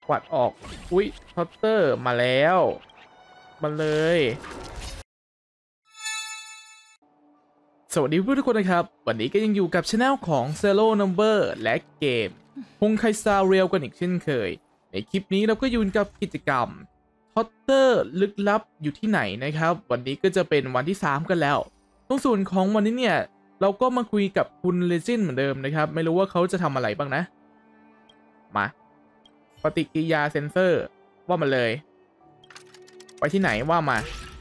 กวาดออกอุ๊ยพอตเตอร์มาแล้วมาเลยสวัสดีทุกคนนะครับวันนี้ก็ยังอยู่กับช anel ของ Zero Number และเกมฮงไคสตาร์เรียลกันอีกเช่นเคยในคลิปนี้เราก็อยู่กับกิจกรรมพอตเตอร์ลึกลับอยู่ที่ไหนนะครับวันนี้ก็จะเป็นวันที่3กันแล้วตรงส่วนของวันนี้เนี่ยเราก็มาคุยกับคุณเลจินเหมือนเดิมนะครับไม่รู้ว่าเขาจะทำอะไรบ้างนะมาปฏิกิริยาเซนเซอร์ว่ามาเลยไปที่ไหนว่ามา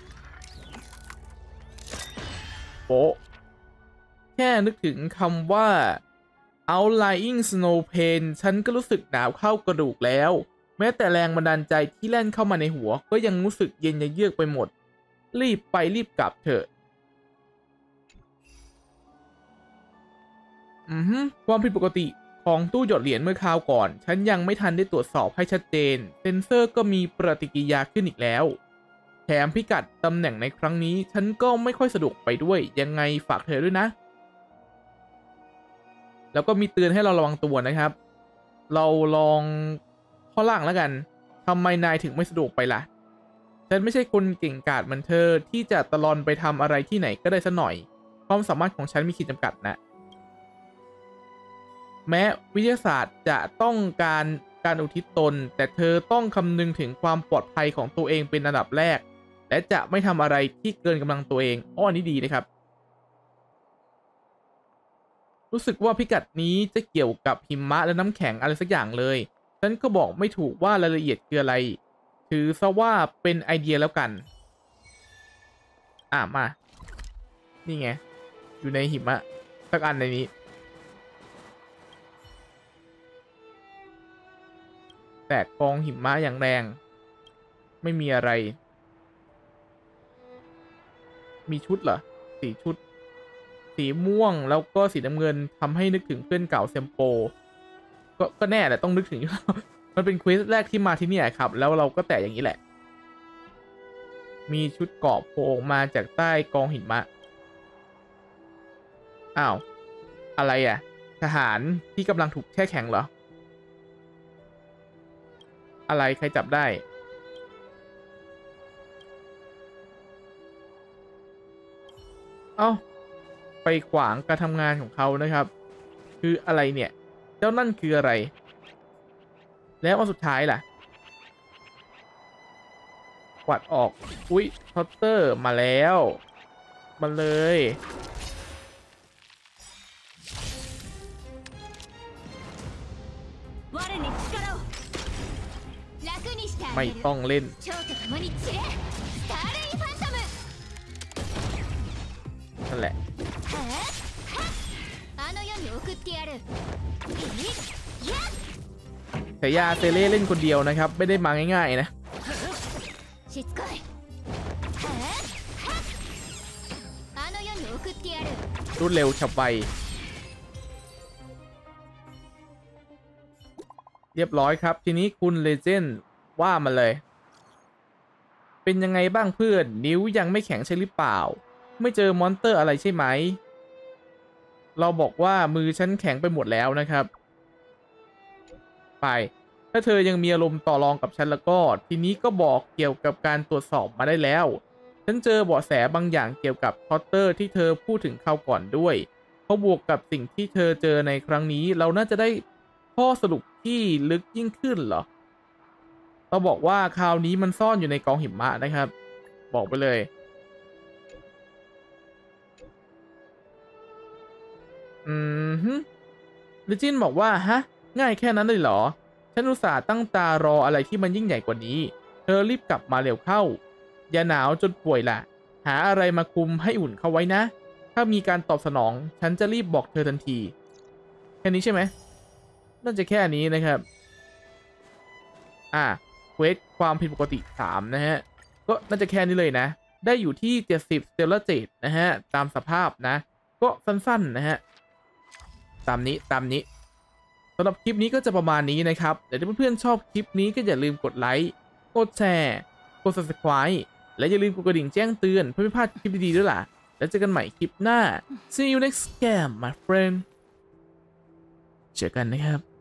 โป๊ะแค่นึกถึงคำว่า outlying snow pane ฉันก็รู้สึกหนาวเข้ากระดูกแล้วแม้แต่แรงบันดาลใจที่แล่นเข้ามาในหัวก็ยังรู้สึกเย็นเยือกไปหมดรีบไปรีบกลับเถอะความผิดปกติของตู้หยอดเหรียญเมื่อคราวก่อนฉันยังไม่ทันได้ตรวจสอบให้ชัดเจนเซนเซอร์ก็มีปฏิกิริยาขึ้นอีกแล้วแถมพิกัดตำแหน่งในครั้งนี้ฉันก็ไม่ค่อยสะดวกไปด้วยยังไงฝากเธอด้วยนะแล้วก็มีเตือนให้เราระวังตัวนะครับเราลองข้อล่างแล้วกันทำไมนายถึงไม่สะดวกไปล่ะฉันไม่ใช่คนเก่งกาจเหมือนเธอที่จะตะลอนไปทำอะไรที่ไหนก็ได้ซะหน่อยความสามารถของฉันมีขีดจำกัดนะแม้วิทยาศาสตร์จะต้องการอุทิศตนแต่เธอต้องคำนึงถึงความปลอดภัยของตัวเองเป็นอันดับแรกและจะไม่ทำอะไรที่เกินกำลังตัวเองอันนี้ดีนะครับรู้สึกว่าพิกัดนี้จะเกี่ยวกับหิมะและน้ำแข็งอะไรสักอย่างเลยฉันก็บอกไม่ถูกว่ารายละเอียดคืออะไรถือซะว่าเป็นไอเดียแล้วกันมานี่ไงอยู่ในหิมะสักอันในนี้แต่กองหิมะอย่างแรงไม่มีอะไรมีชุดเหรอ4 ชุดสีม่วงแล้วก็สีน้ำเงินทำให้นึกถึงเพื่อนเก่าเซมโปก็แน่แหละต้องนึกถึง มันเป็นเควสแรกที่มาที่นี่ครับแล้วเราก็แตะอย่างนี้แหละมีชุดเกราะโผล่มาจากใต้กองหิมะอ้าวอะไรอ่ะทหารที่กำลังถูกแช่แข็งเหรออะไรใครจับได้เอ้าไปขวางการทำงานของเขานะครับคืออะไรเนี่ยเจ้านั่นคืออะไรแล้วอันสุดท้ายล่ะกวาดออกอุ๊ยพอตเตอร์มาแล้วมาเลยไม่ต้องเล่นนั่นแหละแต่ยาเซเล่เล่นคนเดียวนะครับไม่ได้มาง่ายๆนะรวดเร็วฉับไวเรียบร้อยครับทีนี้คุณเลเจนด์ว่ามาเลยเป็นยังไงบ้างเพื่อนนิ้วยังไม่แข็งใช่หรือเปล่าไม่เจอมอนสเตอร์อะไรใช่ไหมเราบอกว่ามือฉันแข็งไปหมดแล้วนะครับไปถ้าเธอยังมีอารมณ์ต่อรองกับฉันแล้วก็ทีนี้ก็บอกเกี่ยวกับการตรวจสอบมาได้แล้วฉันเจอเบาะแสบางอย่างเกี่ยวกับพอตเตอร์ที่เธอพูดถึงคราวก่อนด้วยเพราะบวกกับสิ่งที่เธอเจอในครั้งนี้เราน่าจะได้ข้อสรุปที่ลึกยิ่งขึ้นเหรอเราบอกว่าคราวนี้มันซ่อนอยู่ในกองหิมะนะครับบอกไปเลยลิจินบอกว่าฮะง่ายแค่นั้นเลยเหรอฉันอุตส่าห์ตั้งตารออะไรที่มันยิ่งใหญ่กว่านี้เธอรีบกลับมาเร็วเข้าอย่าหนาวจนป่วยล่ะหาอะไรมาคุมให้อุ่นเข้าไว้นะถ้ามีการตอบสนองฉันจะรีบบอกเธอทันทีแค่นี้ใช่ไหมน่าจะแค่นี้นะครับเควสความผิดปกติ3นะฮะก็น่าจะแค่นี้เลยนะได้อยู่ที่70สเตลล่า7นะฮะตามสภาพนะก็สั้นๆนะฮะตามนี้สำหรับคลิปนี้ก็จะประมาณนี้นะครับแต่ถ้าเพื่อนๆชอบคลิปนี้ก็อย่าลืมกดไลค์กดแชร์กด subscribe และอย่าลืมกดกระดิ่งแจ้งเตือนเพื่อไม่พลาดคลิปดีๆด้วยล่ะแล้วเจอกันใหม่คลิปหน้า See you next game my friend เจอกันนะครับ